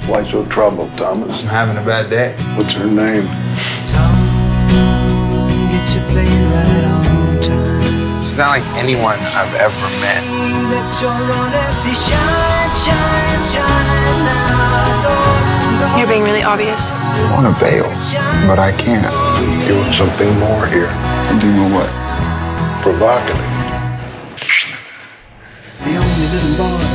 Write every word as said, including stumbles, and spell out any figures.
Why so troubled, Thomas? I'm having a bad day. What's her name? Get your plane right on time. She's not like anyone I've ever met. Let your honesty shine, shine, shine now. You're being really obvious. I want to bail, but I can't. You want something more here? Something more what? Provocative. The only little boy